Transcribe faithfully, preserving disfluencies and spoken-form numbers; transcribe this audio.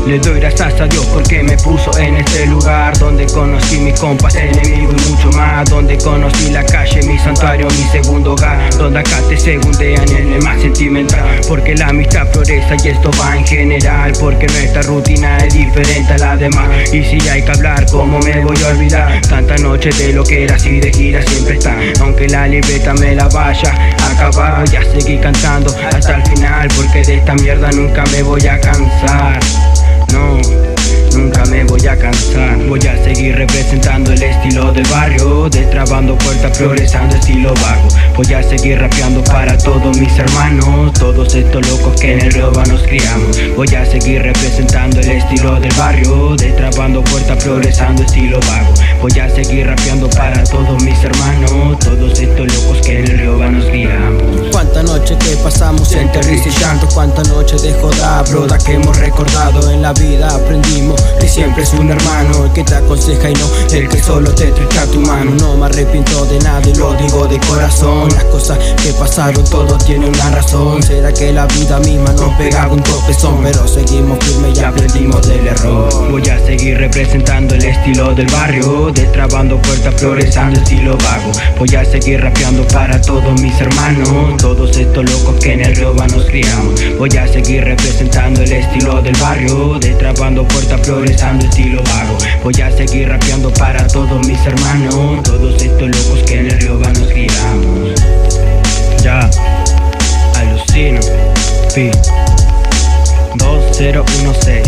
Le doy gracias a Dios porque me puso en este lugar, donde conocí mis compas, enemigos y mucho más, donde conocí la calle, mi santuario, mi segundo hogar, donde acá te segundean en el más sentimental, porque la amistad florece y esto va en general, porque nuestra rutina es diferente a la demás. Y si hay que hablar, ¿cómo me voy a olvidar? Tanta noche de lo que era así de gira siempre está, aunque la libreta me la vaya a acabar, voy a seguir cantando hasta el final, porque de esta mierda nunca me voy a cansar. No, nunca me voy a cansar. Voy a seguir representando el estilo del barrio, destrabando puertas, progresando estilo vago. Voy a seguir rapeando para todos mis hermanos, todos estos locos que en el roba nos criamos. Voy a seguir representando el estilo del barrio, destrabando puertas, progresando estilo vago. Voy a seguir rapeando para todos mis hermanos, todos estos locos que en el roba nos criamos. Cuántas noches que pasamos entre risa y llanto, cuántas noches de joda, broda que hemos recordado. En la vida aprendimos que siempre es un hermano el que te aconseja y no el que solo te estrecha tu mano. No me arrepiento de nada y lo digo de corazón, las cosas que pasaron todo tiene una razón. Será que la vida misma nos pegaba un tropezón, pero seguimos firmes y aprendimos del error. Voy a seguir representando el estilo del barrio, destrabando puertas, progresando estilo vago. Voy a seguir rapeando para todos mis hermanos, todos estos locos que en el roba nos criamos. Voy a seguir representando el estilo del barrio, destrabando puertas, progresando estilo vago. Voy a seguir rapeando para todos mis hermanos, todos estos locos que en el roba nos criamos. Ya, alucino, Pi dos cero uno seis.